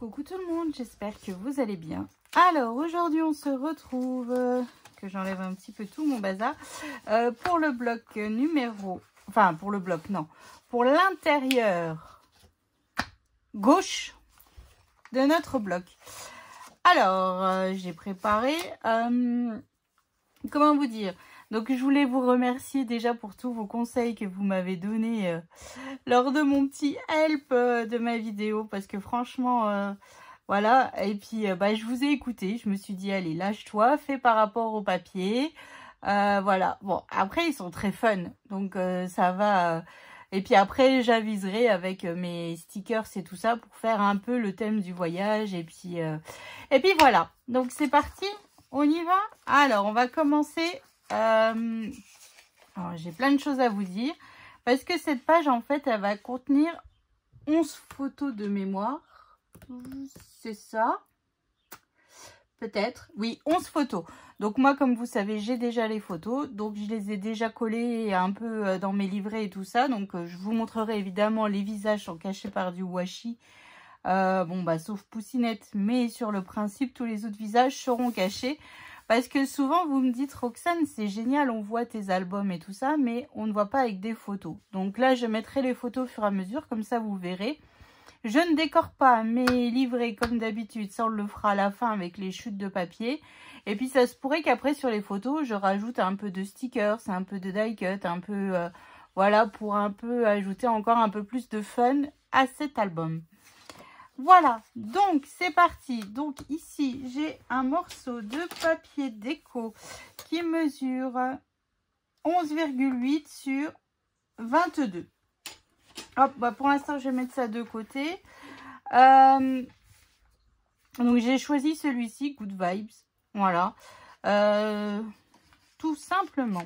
Coucou tout le monde, j'espère que vous allez bien. Alors aujourd'hui on se retrouve, que j'enlève un petit peu tout mon bazar, pour le bloc numéro, enfin pour le bloc non, pour l'intérieur gauche de notre bloc. Alors j'ai préparé, comment vous dire, donc je voulais vous remercier déjà pour tous vos conseils que vous m'avez donnés lors de mon petit help de ma vidéo, parce que franchement voilà, et puis je vous ai écouté, je me suis dit allez lâche-toi, fais par rapport au papier, voilà. Bon après ils sont très fun, donc ça va, et puis après j'aviserai avec mes stickers et tout ça pour faire un peu le thème du voyage, et puis voilà, donc c'est parti, on y va. Alors on va commencer, alors j'ai plein de choses à vous dire, parce que cette page, en fait, elle va contenir 11 photos de mémoire. C'est ça? Peut-être. Oui, 11 photos. Donc moi, comme vous savez, j'ai déjà les photos. Donc je les ai déjà collées un peu dans mes livrets et tout ça. Donc je vous montrerai évidemment les visages sont cachés par du washi. Sauf Poussinette. Mais sur le principe, tous les autres visages seront cachés. Parce que souvent, vous me dites, Roxane, c'est génial, on voit tes albums et tout ça, mais on ne voit pas avec des photos. Donc là, je mettrai les photos au fur et à mesure, comme ça, vous verrez. Je ne décore pas mes livrets comme d'habitude, ça, on le fera à la fin avec les chutes de papier. Et puis, ça se pourrait qu'après, sur les photos, je rajoute un peu de stickers, un peu de die cut, un peu, voilà, pour un peu ajouter encore un peu plus de fun à cet album. Voilà, donc c'est parti. Donc ici, j'ai un morceau de papier déco qui mesure 11,8 sur 22. Hop, pour l'instant, je vais mettre ça de côté. Donc j'ai choisi celui-ci, Good Vibes. Voilà, tout simplement.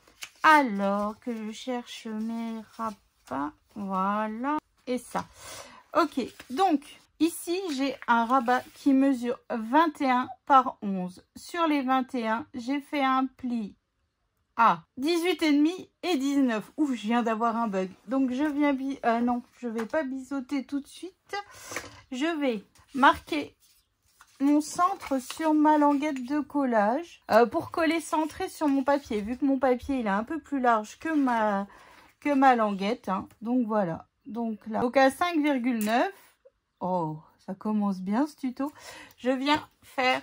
Alors que je cherche mes rabats, voilà, et ça. Ok, donc ici j'ai un rabat qui mesure 21 par 11. Sur les 21, j'ai fait un pli à 18,5 et 19. Ouf, je viens d'avoir un bug. Donc je viens, non, je vais pas biseauter tout de suite. Je vais marquer mon centre sur ma languette de collage pour coller centré sur mon papier. Vu que mon papier il est un peu plus large que ma languette, hein. Donc voilà. Donc là, donc à 5,9, oh, ça commence bien ce tuto. Je viens faire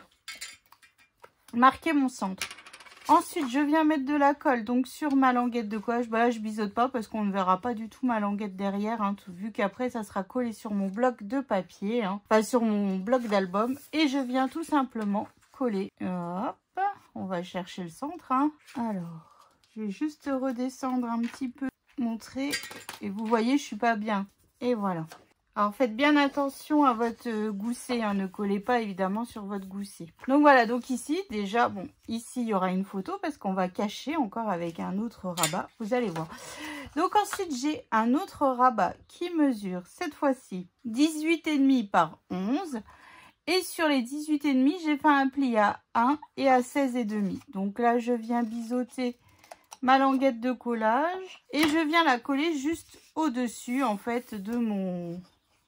marquer mon centre. Ensuite, je viens mettre de la colle donc sur ma languette de collage. Là, je biseaute pas parce qu'on ne verra pas du tout ma languette derrière, hein, vu qu'après, ça sera collé sur mon bloc de papier, hein, enfin sur mon bloc d'album. Et je viens tout simplement coller. Hop, on va chercher le centre, hein. Alors, je vais juste redescendre un petit peu, montrer, et vous voyez je suis pas bien, et voilà. Alors faites bien attention à votre gousset, hein, ne collez pas évidemment sur votre gousset. Donc voilà, donc ici déjà, bon, ici il y aura une photo parce qu'on va cacher encore avec un autre rabat, vous allez voir. Donc ensuite j'ai un autre rabat qui mesure cette fois-ci 18,5 par 11, et sur les 18,5 j'ai fait un pli à 1 et à 16,5. Donc là je viens biseauter ma languette de collage et je viens la coller juste au-dessus en fait de mon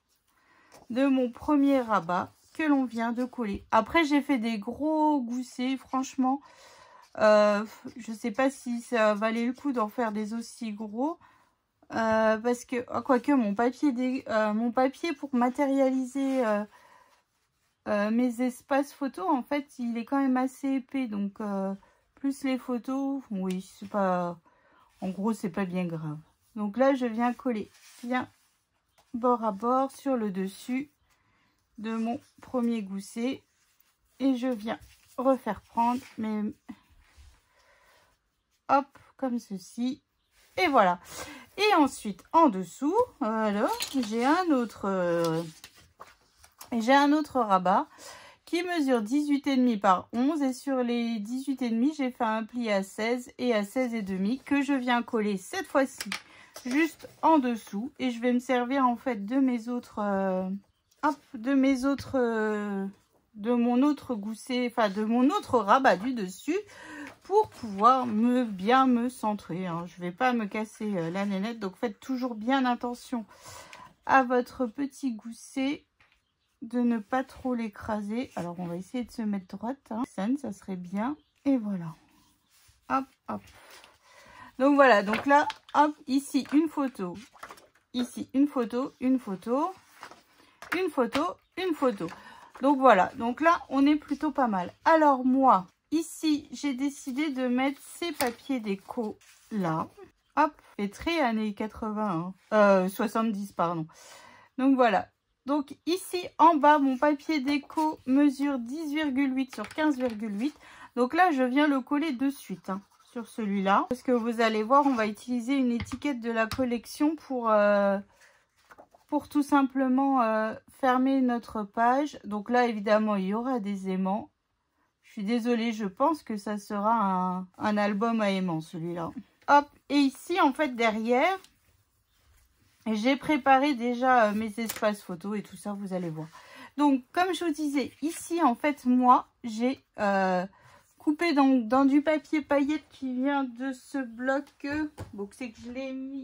premier rabat que l'on vient de coller. Après j'ai fait des gros goussets, franchement je sais pas si ça valait le coup d'en faire des aussi gros parce que quoique mon papier pour matérialiser mes espaces photos, en fait il est quand même assez épais, donc plus les photos, oui, c'est pas, en gros c'est pas bien grave. Donc là je viens coller bien bord à bord sur le dessus de mon premier gousset et je viens refaire prendre mes, hop, comme ceci, et voilà. Et ensuite en dessous, alors j'ai un autre rabat qui mesure 18,5 par 11, et sur les 18,5 j'ai fait un pli à 16 et à 16,5 que je viens coller cette fois-ci juste en dessous, et je vais me servir en fait de mes autres de mon autre gousset, enfin de mon autre rabat du dessus, pour pouvoir bien me centrer, hein. Je vais pas me casser la nénette, donc faites toujours bien attention à votre petit gousset de ne pas trop l'écraser. Alors, on va essayer de se mettre droite. Hein. Ça serait bien. Et voilà. Hop, hop. Donc, voilà. Donc là, hop, ici, une photo. Ici, une photo, une photo, une photo, une photo. Donc, voilà. Donc là, on est plutôt pas mal. Alors, moi, ici, j'ai décidé de mettre ces papiers déco là. Hop, c'est très années 80. 70, pardon. Donc, voilà. Donc ici en bas, mon papier déco mesure 10,8 sur 15,8. Donc là, je viens le coller de suite hein, sur celui-là. Parce que vous allez voir, on va utiliser une étiquette de la collection pour tout simplement fermer notre page. Donc là, évidemment, il y aura des aimants. Je suis désolée, je pense que ça sera un album à aimants, celui-là. Hop, et ici, en fait, derrière... j'ai préparé déjà mes espaces photos et tout ça, vous allez voir. Donc, comme je vous disais, ici, en fait, moi, j'ai coupé dans du papier paillette qui vient de ce bloc. Donc, c'est que je l'ai mis...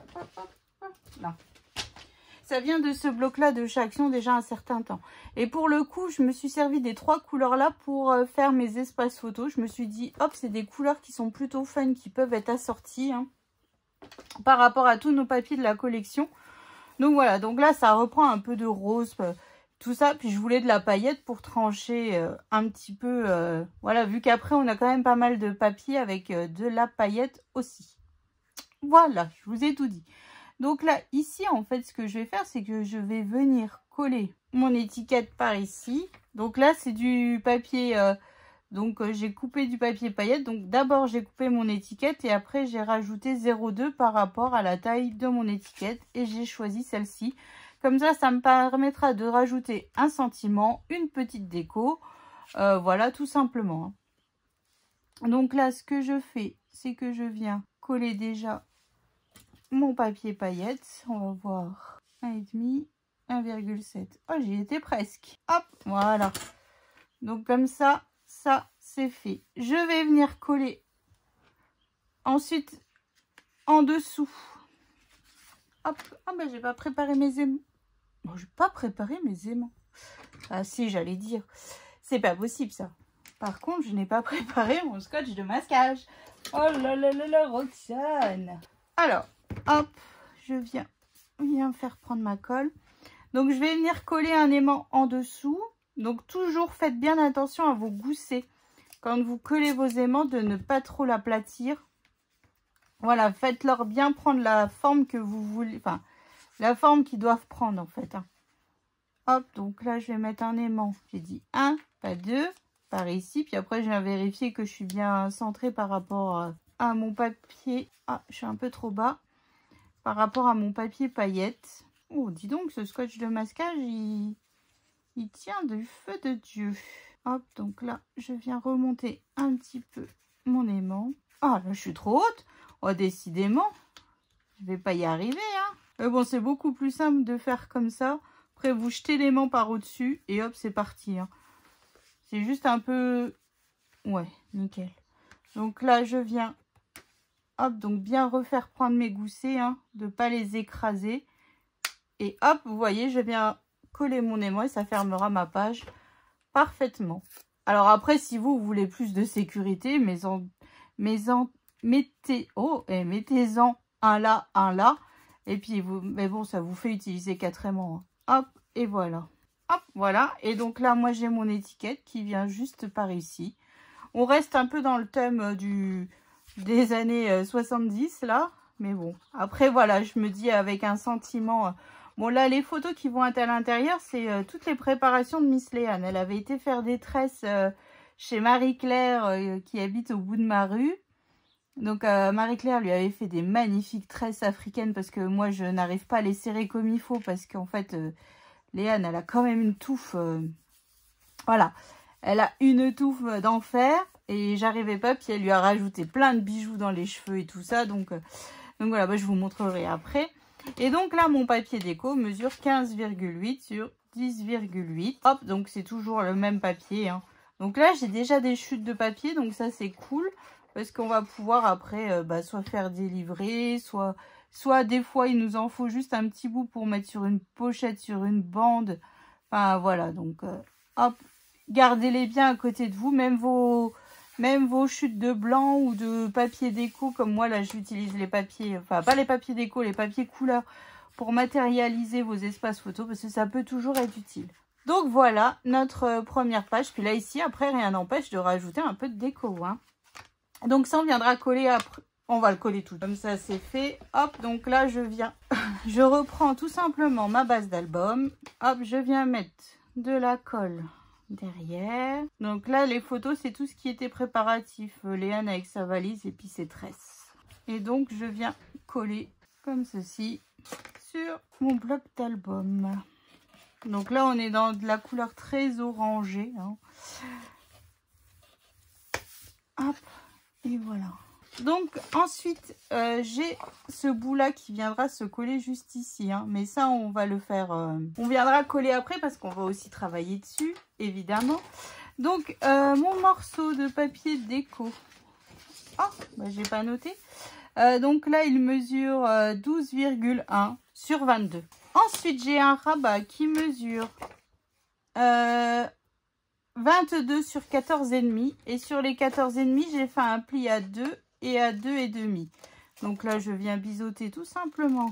Non. Ça vient de ce bloc-là de chez Action déjà un certain temps. Et pour le coup, je me suis servi des 3 couleurs-là pour faire mes espaces photos. Je me suis dit, hop, c'est des couleurs qui sont plutôt fun, qui peuvent être assorties, hein, par rapport à tous nos papiers de la collection. Donc voilà, donc là ça reprend un peu de rose, tout ça. Puis je voulais de la paillette pour trancher un petit peu, voilà, vu qu'après on a quand même pas mal de papier avec de la paillette aussi. Voilà, je vous ai tout dit. Donc là, ici en fait ce que je vais faire, c'est que je vais venir coller mon étiquette par ici. Donc là c'est du papier... donc j'ai coupé du papier paillette. Donc d'abord j'ai coupé mon étiquette et après j'ai rajouté 0,2 par rapport à la taille de mon étiquette. Et j'ai choisi celle-ci. Comme ça me permettra de rajouter un sentiment, une petite déco. Voilà, tout simplement. Donc là, ce que je fais, c'est que je viens coller déjà mon papier paillette. On va voir 1,5, 1,7. Oh, j'y étais presque. Hop, voilà. Donc comme ça... ça, c'est fait. Je vais venir coller ensuite en dessous. Hop. Ah ben, j'ai pas préparé mes aimants. Bon, j'ai pas préparé mes aimants. Ah si, j'allais dire. C'est pas possible, ça. Par contre, je n'ai pas préparé mon scotch de masquage. Oh là là là là, Roxane. Alors, hop, je viens faire prendre ma colle. Donc, je vais venir coller un aimant en dessous. Donc, toujours faites bien attention à vos goussets. Quand vous collez vos aimants, de ne pas trop l'aplatir. Voilà, faites-leur bien prendre la forme que vous voulez. Enfin, la forme qu'ils doivent prendre, en fait. Hein. Hop, donc là, je vais mettre un aimant. J'ai dit 1, pas 2, par ici. Puis après, je viens vérifier que je suis bien centrée par rapport à mon papier. Ah, je suis un peu trop bas. Par rapport à mon papier paillette. Oh, dis donc, ce scotch de masquage, il tient du feu de Dieu. Hop, donc là, je viens remonter un petit peu mon aimant. Ah, là, je suis trop haute. Oh, décidément, je vais pas y arriver. Hein. Mais bon, c'est beaucoup plus simple de faire comme ça. Après, vous jetez l'aimant par au-dessus et hop, c'est parti. Hein. C'est juste un peu... ouais, nickel. Donc là, je viens... hop, donc bien refaire prendre mes goussets, hein, de ne pas les écraser. Et hop, vous voyez, je viens coller mon aimant et ça fermera ma page parfaitement. Alors après, si vous voulez plus de sécurité, mettez-en un là. Et puis, mais bon, ça vous fait utiliser 4 aimants. Hein. Hop, et voilà. Hop, voilà. Et donc là, moi, j'ai mon étiquette qui vient juste par ici. On reste un peu dans le thème des années 70, là. Mais bon, après, voilà, je me dis avec un sentiment... Bon, là, les photos qui vont être à l'intérieur, c'est toutes les préparations de Miss Léane. Elle avait été faire des tresses chez Marie-Claire qui habite au bout de ma rue. Donc, Marie-Claire lui avait fait des magnifiques tresses africaines parce que moi, je n'arrive pas à les serrer comme il faut parce qu'en fait, Léane, elle a quand même une touffe. Voilà, elle a une touffe d'enfer et j'arrivais pas. Puis, elle lui a rajouté plein de bijoux dans les cheveux et tout ça. Donc voilà, bah, je vous montrerai après. Et donc là, mon papier déco mesure 15,8 sur 10,8. Hop, donc c'est toujours le même papier. Hein. Donc là, j'ai déjà des chutes de papier, donc ça, c'est cool. Parce qu'on va pouvoir après, soit faire des livrets, soit des fois, il nous en faut juste un petit bout pour mettre sur une pochette, sur une bande. Enfin, voilà, donc, hop, gardez-les bien à côté de vous, même vos chutes de blanc ou de papier déco, comme moi, là, j'utilise les papiers, enfin, pas les papiers déco, les papiers couleurs, pour matérialiser vos espaces photos, parce que ça peut toujours être utile. Donc, voilà, notre première page. Puis là, ici, après, rien n'empêche de rajouter un peu de déco, hein. Donc, ça, on viendra coller après. On va le coller tout. Comme ça, c'est fait. Hop, donc là, je viens... je reprends tout simplement ma base d'album. Hop, je viens mettre de la colle derrière. Donc là, les photos, c'est tout ce qui était préparatif. Léane avec sa valise et puis ses tresses. Et donc, je viens coller comme ceci sur mon bloc d'album. Donc là, on est dans de la couleur très orangée, hein. Hop, et voilà. Donc ensuite, j'ai ce bout là qui viendra se coller juste ici, hein. Mais ça, on va le faire, on viendra coller après parce qu'on va aussi travailler dessus, évidemment. Donc mon morceau de papier déco, oh, bah, j'ai pas noté. Donc là, il mesure 12,1 sur 22. Ensuite, j'ai un rabat qui mesure 22 sur 14,5. Et sur les 14,5, j'ai fait un pli à 2 et à 2,5. Donc là, je viens biseauter tout simplement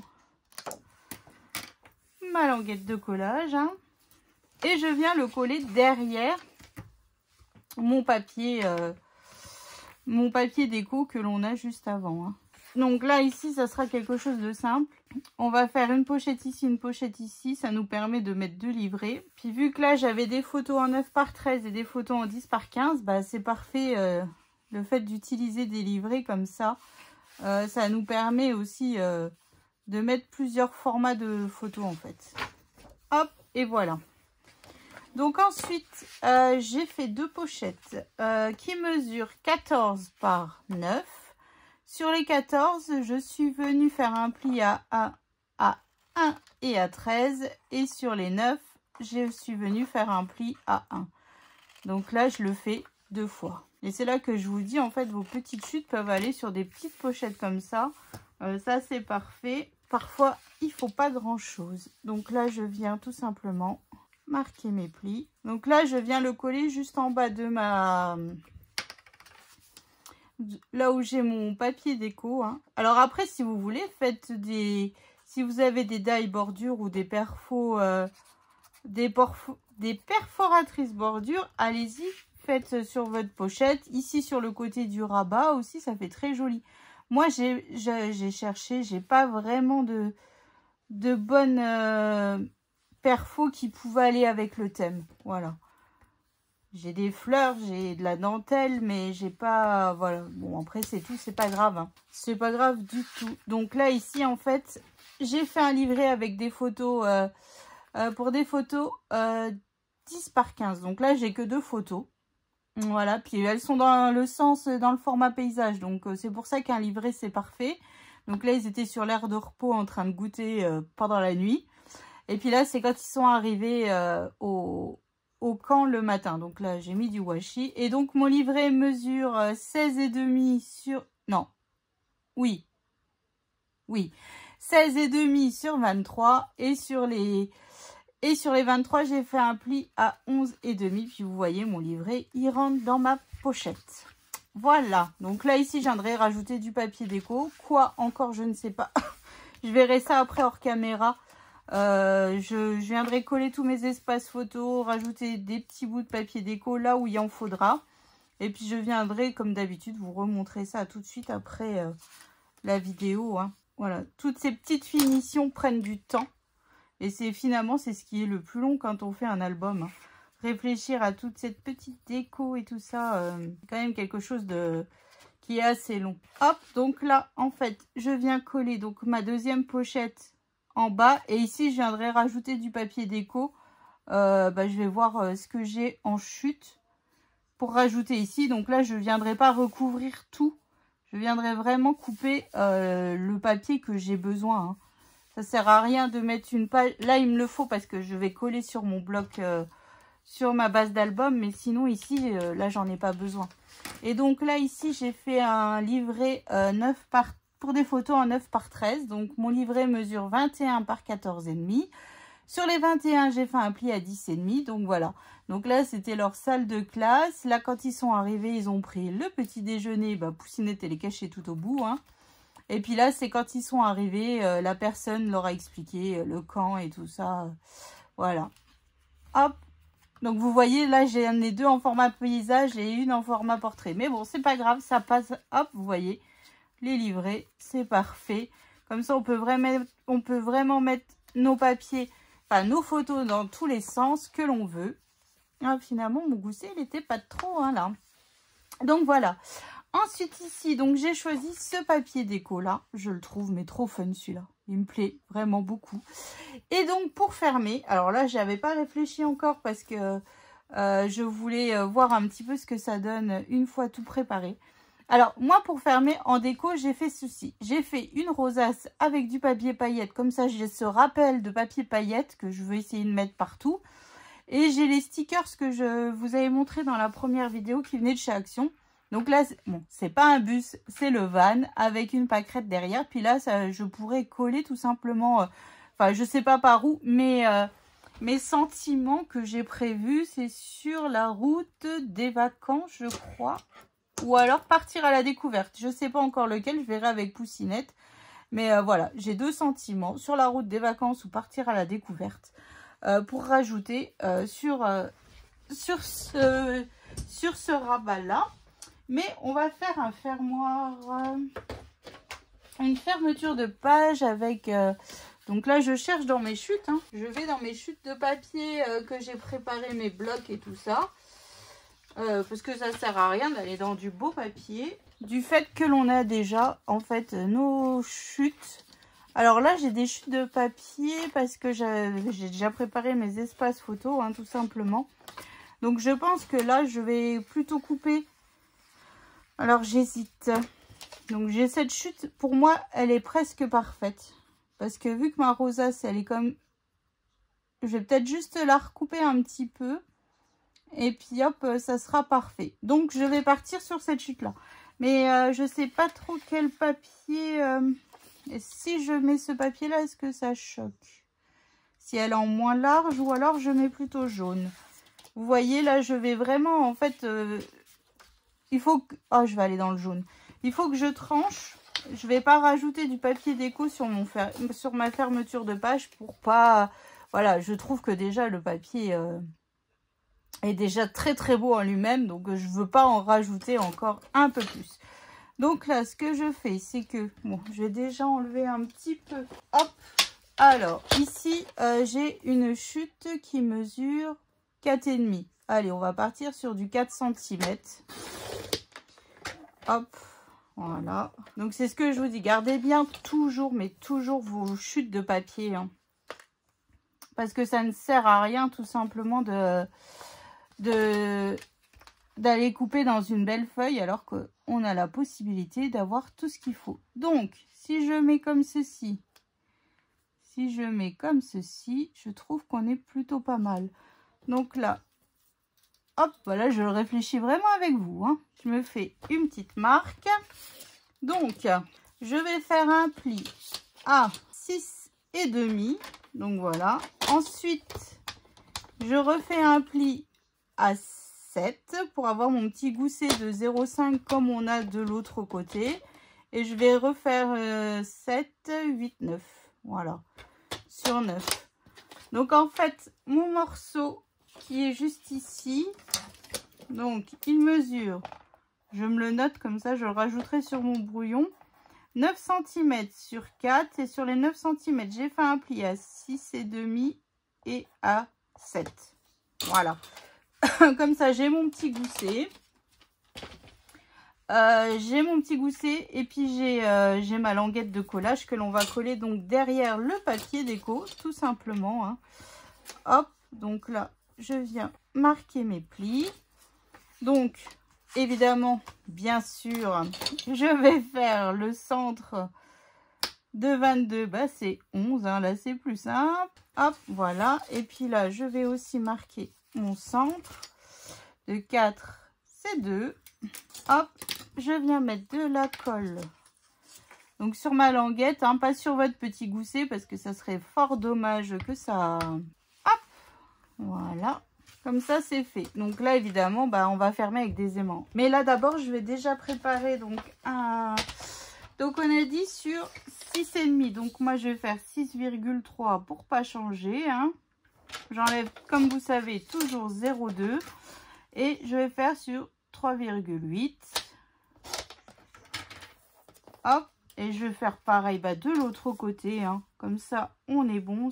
ma languette de collage, hein. Et je viens le coller derrière mon papier déco que l'on a juste avant, hein. Donc là, ici, ça sera quelque chose de simple. On va faire une pochette ici, une pochette ici. Ça nous permet de mettre 2 livrets. Puis vu que là, j'avais des photos en 9 par 13 et des photos en 10 par 15, bah, c'est parfait. Le fait d'utiliser des livrets comme ça, ça nous permet aussi de mettre plusieurs formats de photos en fait. Hop, et voilà. Donc ensuite, j'ai fait 2 pochettes qui mesurent 14 par 9. Sur les 14, je suis venue faire un pli à 1 et à 13. Et sur les 9, je suis venue faire un pli à 1. Donc là, je le fais 2 fois. Et c'est là que je vous dis, en fait, vos petites chutes peuvent aller sur des petites pochettes comme ça. Ça, c'est parfait. Parfois, il ne faut pas grand-chose. Donc là, je viens tout simplement marquer mes plis. Donc là, je viens le coller juste en bas de ma... là où j'ai mon papier déco, hein. Alors après, si vous voulez, faites des... Si vous avez des die bordures ou des des perforatrices bordures, allez-y, faites sur votre pochette. Ici, sur le côté du rabat aussi, ça fait très joli. Moi, j'ai cherché, j'ai pas vraiment de bonnes perfos qui pouvaient aller avec le thème. Voilà. J'ai des fleurs, j'ai de la dentelle, mais j'ai pas... Voilà. Bon, après, c'est tout, c'est pas grave, hein. C'est pas grave du tout. Donc là, ici, en fait, j'ai fait un livret avec des photos... pour des photos 10 par 15. Donc là, j'ai que 2 photos. Voilà. Puis elles sont dans le sens, dans le format paysage. Donc c'est pour ça qu'un livret, c'est parfait. Donc là, ils étaient sur l'aire de repos en train de goûter pendant la nuit. Et puis là, c'est quand ils sont arrivés au camp le matin. Donc là, j'ai mis du washi. Et donc, mon livret mesure 16,5 sur... Non. Oui. 16,5 sur 23. Et sur les 23, j'ai fait un pli à 11,5. Puis vous voyez, mon livret, il rentre dans ma pochette. Voilà. Donc là, ici, je viendrai rajouter du papier déco. Quoi encore, je ne sais pas. Je verrai ça après hors caméra. Je viendrai coller tous mes espaces photos, rajouter des petits bouts de papier déco là où il en faudra. Et puis je viendrai, comme d'habitude, vous remontrer ça tout de suite après la vidéo, hein. Voilà, toutes ces petites finitions prennent du temps. Et finalement, c'est ce qui est le plus long quand on fait un album, hein. Réfléchir à toute cette petite déco et tout ça, c'est quand même quelque chose qui est assez long. Hop, donc là, en fait, je viens coller donc ma deuxième pochette en bas. Et ici, je viendrai rajouter du papier déco. Je vais voir ce que j'ai en chute pour rajouter ici. Donc là, je ne viendrai pas recouvrir tout. Je viendrai vraiment couper le papier que j'ai besoin, hein. Ça sert à rien de mettre une page. Là, il me le faut parce que je vais coller sur mon bloc, sur ma base d'album. Mais sinon, ici, là, j'en ai pas besoin. Et donc là, ici, j'ai fait un livret pour des photos en 9 par 13. Donc, mon livret mesure 21 par 14,5. Sur les 21, j'ai fait un pli à 10,5. Donc voilà. Donc là, c'était leur salle de classe. Là, quand ils sont arrivés, ils ont pris le petit déjeuner. Bah, Poussinette, elle est cachée tout au bout. Hein. Et puis là, c'est quand ils sont arrivés, la personne leur a expliqué le camp et tout ça. Voilà. Hop. Donc vous voyez, là, j'ai amené 2 en format paysage et une en format portrait. Mais bon, c'est pas grave, ça passe. Hop, vous voyez, les livrets, c'est parfait. Comme ça, on peut vraiment mettre nos papiers, enfin nos photos dans tous les sens que l'on veut. Ah, finalement, mon gousset, il n'était pas trop, hein, là. Donc voilà. Ensuite, ici, donc j'ai choisi ce papier déco là. Je le trouve mais trop fun celui-là. Il me plaît vraiment beaucoup. Et donc pour fermer, alors là, j'avais pas réfléchi encore parce que je voulais voir un petit peu ce que ça donne une fois tout préparé. Alors moi, pour fermer en déco, j'ai fait ceci. J'ai fait une rosace avec du papier paillette. Comme ça, j'ai ce rappel de papier paillette que je veux essayer de mettre partout. Et j'ai les stickers que je vous avais montré dans la première vidéo qui venaient de chez Action. Donc là, bon, c'est pas un bus, c'est le van avec une pâquerette derrière. Puis là, ça, je pourrais coller tout simplement, enfin, je sais pas par où, mais mes sentiments que j'ai prévus, c'est sur la route des vacances, je crois. Ou alors partir à la découverte. Je sais pas encore lequel, je verrai avec Poussinette. Mais voilà, j'ai 2 sentiments, sur la route des vacances ou partir à la découverte. Pour rajouter sur ce rabat-là. Mais on va faire un fermoir, une fermeture de page avec... donc là, je cherche dans mes chutes. Hein. Je vais dans mes chutes de papier que j'ai préparé, mes blocs et tout ça. Parce que ça ne sert à rien d'aller dans du beau papier. Du fait que l'on a déjà, en fait, nos chutes. Alors là, j'ai des chutes de papier parce que j'ai déjà préparé mes espaces photos, hein, tout simplement. Donc je pense que là, je vais plutôt couper... Alors j'hésite. Donc j'ai cette chute, pour moi elle est presque parfaite. Parce que vu que ma rosace elle est comme... Je vais peut-être juste la recouper un petit peu. Et puis hop, ça sera parfait. Donc je vais partir sur cette chute là. Mais je sais pas trop quel papier... Et si je mets ce papier là, est-ce que ça choque? Si elle est en moins large ou alors je mets plutôt jaune. Vous voyez là, je vais vraiment en fait... il faut que... Oh, je vais aller dans le jaune. Il faut que je tranche. Je vais pas rajouter du papier déco sur ma fermeture de page pour pas... Voilà, je trouve que déjà le papier est déjà très très beau en lui-même. Donc je veux pas en rajouter encore un peu plus. Donc là, ce que je fais, c'est que... Bon, je vais déjà enlever un petit peu. Hop. Alors, ici, j'ai une chute qui mesure 4,5. Allez, on va partir sur du 4 cm. Hop, voilà. Donc, c'est ce que je vous dis. Gardez bien toujours, mais toujours vos chutes de papier. Hein. Parce que ça ne sert à rien, tout simplement, d'aller couper dans une belle feuille alors qu'on a la possibilité d'avoir tout ce qu'il faut. Donc, si je mets comme ceci, je trouve qu'on est plutôt pas mal. Donc là, hop, voilà, je réfléchis vraiment avec vous. Hein. Je me fais une petite marque. Donc, je vais faire un pli à 6,5. Donc voilà. Ensuite, je refais un pli à 7 pour avoir mon petit gousset de 0,5 comme on a de l'autre côté. Et je vais refaire 7, 8, 9. Voilà. Sur 9. Donc en fait, mon morceau qui est juste ici, donc il mesure, je me le note comme ça, je le rajouterai sur mon brouillon, 9 cm sur 4. Et sur les 9 cm, j'ai fait un pli à 6,5 et à 7. Voilà. Comme ça, j'ai mon petit gousset. Et puis j'ai ma languette de collage que l'on va coller donc derrière le papier déco, tout simplement. Hein. Hop, donc là, je viens marquer mes plis. Donc, évidemment, bien sûr, je vais faire le centre de 22, bah c'est 11, hein, là c'est plus simple. Hop, voilà. Et puis là, je vais aussi marquer mon centre de 4, c'est 2. Hop, je viens mettre de la colle Donc sur ma languette, hein, pas sur votre petit gousset parce que ça serait fort dommage que ça... Hop, voilà. Comme ça, c'est fait. Donc là, évidemment, bah, on va fermer avec des aimants. Mais là, d'abord, je vais déjà préparer donc un... Donc on a dit sur 6,5. Donc moi, je vais faire 6,3 pour pas changer. Hein. J'enlève, comme vous savez, toujours 0,2. Et je vais faire sur 3,8. Hop. Et je vais faire pareil bah, de l'autre côté. Hein. Comme ça, on est bon.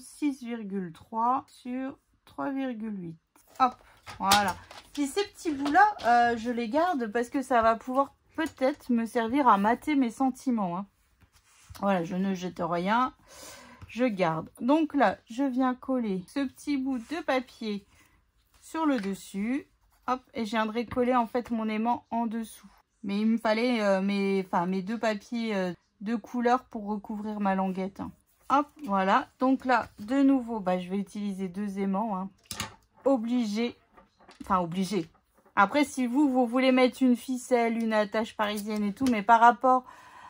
6,3 sur 3,8. Hop. Voilà. Puis ces petits bouts-là, je les garde parce que ça va pouvoir peut-être me servir à mater mes sentiments. Hein. Voilà, je ne jette rien. Je garde. Donc là, je viens coller ce petit bout de papier sur le dessus. Hop, et je viendrai coller en fait mon aimant en dessous. Mais il me fallait mes deux papiers de couleur pour recouvrir ma languette. Hein. Hop, voilà. Donc là, de nouveau, bah, je vais utiliser 2 aimants. Hein. Obligé. Enfin, obligé. Après, si vous voulez mettre une ficelle, une attache parisienne et tout, mais par rapport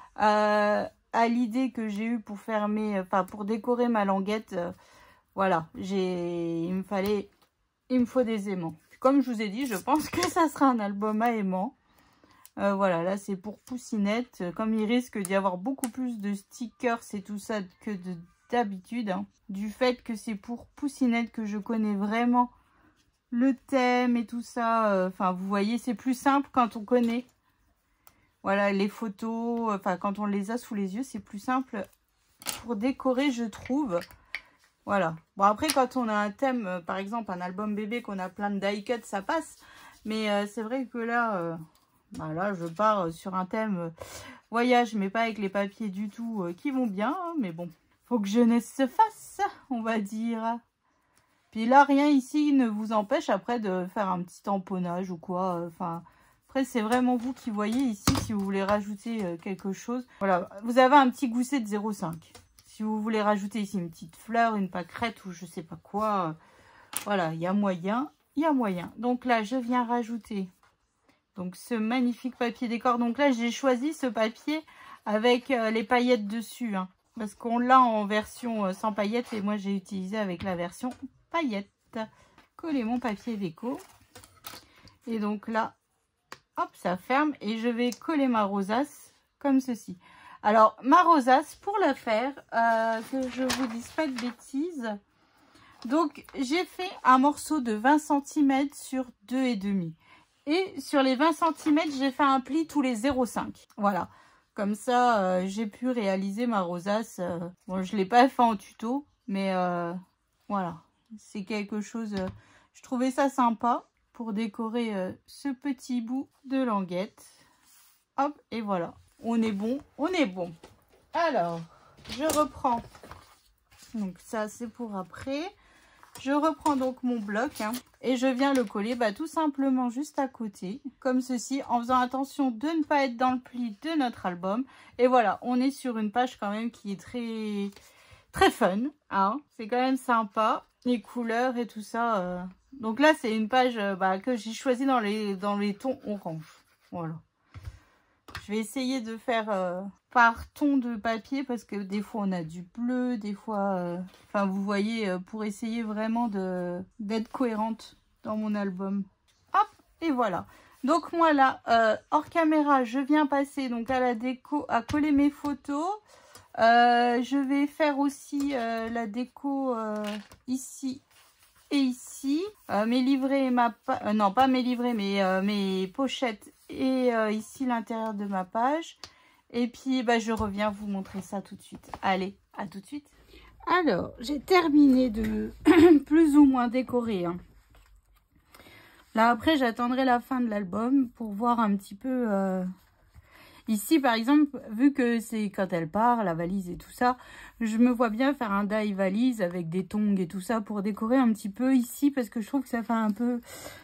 à l'idée que j'ai eue pour faire pour décorer ma languette, voilà, il me faut des aimants. Comme je vous ai dit, je pense que ça sera un album à aimants. Voilà, là c'est pour Poussinette. Comme il risque d'y avoir beaucoup plus de stickers et tout ça que d'habitude, hein, du fait que c'est pour Poussinette que je connais vraiment le thème et tout ça. Enfin, vous voyez, c'est plus simple quand on connaît. Voilà, les photos, enfin, quand on les a sous les yeux, c'est plus simple pour décorer, je trouve. Voilà. Bon, après, quand on a un thème, par exemple, un album bébé, qu'on a plein de die-cut, ça passe. Mais c'est vrai que là, là, je pars sur un thème voyage, mais pas avec les papiers du tout qui vont bien. Hein, mais bon, faut que jeunesse se fasse, on va dire. Puis là, rien ici ne vous empêche après de faire un petit tamponnage ou quoi. Enfin, après, c'est vraiment vous qui voyez ici si vous voulez rajouter quelque chose. Voilà, vous avez un petit gousset de 0,5. Si vous voulez rajouter ici une petite fleur, une pâquerette ou je sais pas quoi. Voilà, il y a moyen, il y a moyen. Donc là, je viens rajouter donc ce magnifique papier décor. Donc là, j'ai choisi ce papier avec les paillettes dessus. Hein, parce qu'on l'a en version sans paillettes et moi, j'ai utilisé avec la version paillettes. Coller mon papier déco. Et donc là, hop, ça ferme. Et je vais coller ma rosace comme ceci. Alors, ma rosace, pour la faire, que je vous dise pas de bêtises. Donc, j'ai fait un morceau de 20 cm sur 2,5. Et sur les 20 cm, j'ai fait un pli tous les 0,5. Voilà. Comme ça, j'ai pu réaliser ma rosace. Bon, je ne l'ai pas fait en tuto, mais voilà. C'est quelque chose, je trouvais ça sympa pour décorer ce petit bout de languette. Hop, et voilà. On est bon, on est bon. Alors, je reprends. Donc ça, c'est pour après. Je reprends donc mon bloc hein, et je viens le coller tout simplement juste à côté, comme ceci, en faisant attention de ne pas être dans le pli de notre album. Et voilà, on est sur une page quand même qui est très, très fun. Hein. C'est quand même sympa, les couleurs et tout ça. Donc là, c'est une page que j'ai choisie dans les tons orange. Voilà. Je vais essayer de faire par ton de papier parce que des fois on a du bleu, des fois... Enfin, vous voyez, pour essayer vraiment d'être cohérente dans mon album. Hop, et voilà. Donc moi là, hors caméra, je viens passer donc à la déco, à coller mes photos. Je vais faire aussi la déco ici et ici. Mes livrets et non, pas mes livrets, mais mes pochettes et ici l'intérieur de ma page. Et puis je reviens vous montrer ça tout de suite. Allez, à tout de suite. Alors, j'ai terminé de plus ou moins décorer. Hein. Là, après, j'attendrai la fin de l'album pour voir un petit peu... Ici, par exemple, vu que c'est quand elle part, la valise et tout ça, je me vois bien faire un die valise avec des tongs et tout ça pour décorer un petit peu ici parce que je trouve que ça fait un peu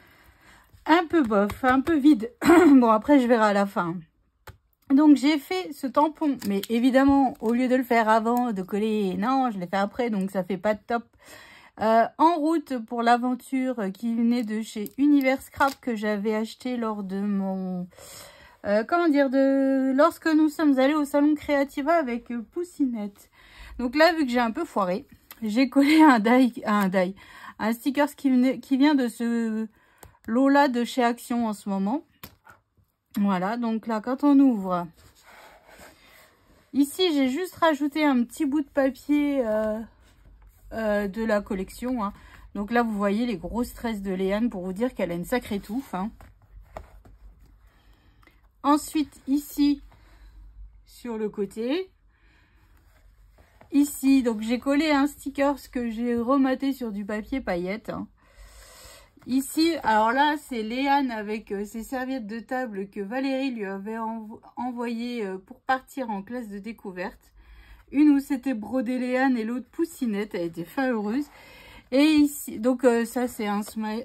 bof, un peu vide. Bon, après, je verrai à la fin. Donc, j'ai fait ce tampon, mais évidemment, au lieu de le faire avant, de coller, non, je l'ai fait après, donc ça fait pas de top. En route pour l'aventure qui venait de chez Univers Scrap que j'avais acheté lors de mon comment dire, lorsque nous sommes allés au salon Creativa avec Poussinette. Donc là, vu que j'ai un peu foiré, j'ai collé un sticker qui vient de ce lot-là de chez Action en ce moment. Voilà, donc là, quand on ouvre, ici, j'ai juste rajouté un petit bout de papier de la collection. Hein. Donc là, vous voyez les grosses tresses de Léane pour vous dire qu'elle a une sacrée touffe. Hein. Ensuite, ici, sur le côté, ici, donc j'ai collé un sticker que j'ai rematé sur du papier paillette. Hein. Ici, alors là, c'est Léane avec ses serviettes de table que Valérie lui avait envoyées pour partir en classe de découverte. Une où c'était brodé Léane et l'autre Poussinette, elle était fin heureuse. Et ici, donc ça c'est un smile,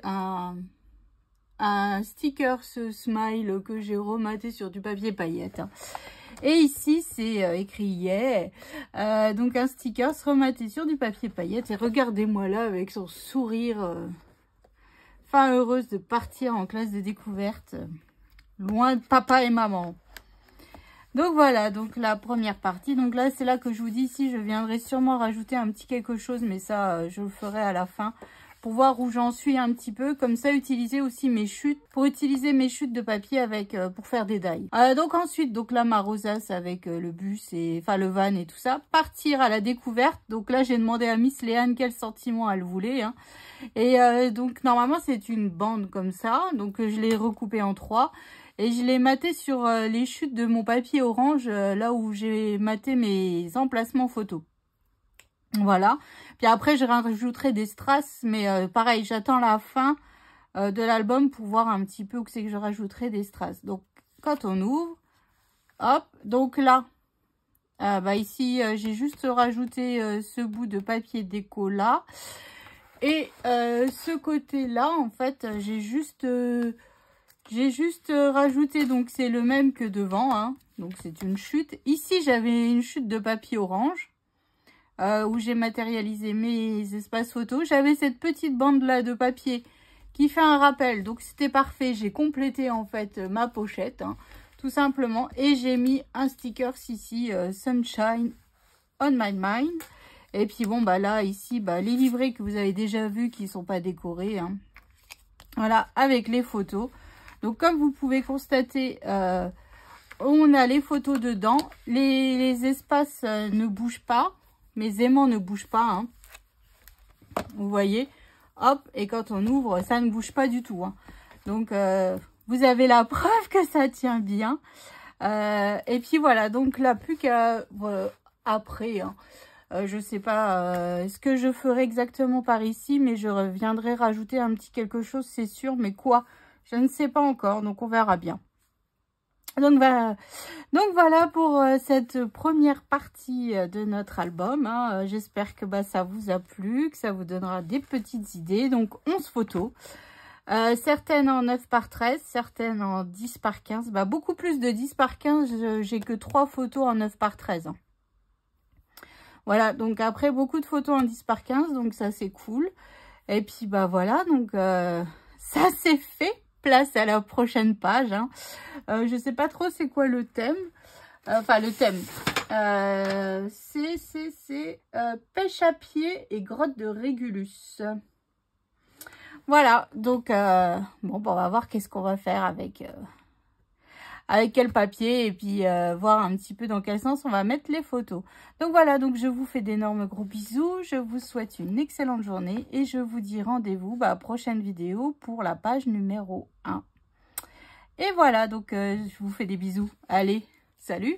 un sticker smile que j'ai rematé sur du papier paillette. Hein. Et ici, c'est écrit yeah. Donc un sticker rematé sur du papier paillette. Et regardez-moi là avec son sourire. Fin heureuse de partir en classe de découverte. Loin de papa et maman. Donc voilà, donc la première partie. Donc là, c'est là que je vous dis, ici, je viendrai sûrement rajouter un petit quelque chose. Mais ça, je le ferai à la fin. Pour voir où j'en suis un petit peu. Comme ça, utiliser aussi mes chutes. Pour utiliser mes chutes de papier avec pour faire des die. Donc ensuite, donc là, ma rosace avec le bus et enfin le van et tout ça. Partir à la découverte. Donc là, j'ai demandé à Miss Léane quel sentiment elle voulait. Hein. Et donc normalement, c'est une bande comme ça. Donc je l'ai recoupée en 3. Et je l'ai maté sur les chutes de mon papier orange. Là où j'ai maté mes emplacements photos. Voilà. Puis après, je rajouterai des strass. Mais pareil, j'attends la fin de l'album pour voir un petit peu où c'est que je rajouterai des strass. Donc, quand on ouvre, hop. Donc là, ici, j'ai juste rajouté ce bout de papier déco là. Et ce côté-là, en fait, j'ai juste rajouté, donc c'est le même que devant. Hein. Donc, c'est une chute. Ici, j'avais une chute de papier orange. Où j'ai matérialisé mes espaces photos. J'avais cette petite bande là de papier qui fait un rappel. Donc c'était parfait. J'ai complété en fait ma pochette. Hein, tout simplement. Et j'ai mis un sticker ici. Sunshine on my mind. Et puis bon bah là ici les livrets que vous avez déjà vus qui ne sont pas décorés. Hein. Voilà avec les photos. Donc comme vous pouvez constater... on a les photos dedans. Les espaces ne bougent pas. Mes aimants ne bougent pas, hein. Vous voyez, hop, et quand on ouvre, ça ne bouge pas du tout. Hein. Donc, vous avez la preuve que ça tient bien. Et puis voilà, donc là, plus qu'à après, hein, je sais pas ce que je ferai exactement par ici, mais je reviendrai rajouter un petit quelque chose, c'est sûr. Mais quoi, je ne sais pas encore, donc on verra bien. Donc voilà pour cette première partie de notre album. Hein. J'espère que ça vous a plu, que ça vous donnera des petites idées. Donc 11 photos. Certaines en 9 par 13, certaines en 10 par 15. Beaucoup plus de 10 par 15, j'ai que 3 photos en 9 par 13. Hein. Voilà, donc après beaucoup de photos en 10 par 15, donc ça c'est cool. Et puis voilà, donc ça c'est fait. Place à la prochaine page. Hein. Je sais pas trop c'est quoi le thème. Enfin, le thème. C'est pêche à pied et grotte de Régulus. Voilà. Donc, on va voir qu'est-ce qu'on va faire avec quel papier. Et puis, voir un petit peu dans quel sens on va mettre les photos. Donc, voilà. Donc, je vous fais d'énormes gros bisous. Je vous souhaite une excellente journée. Et je vous dis rendez-vous à la prochaine vidéo pour la page numéro 1. Et voilà, donc je vous fais des bisous. Allez, salut!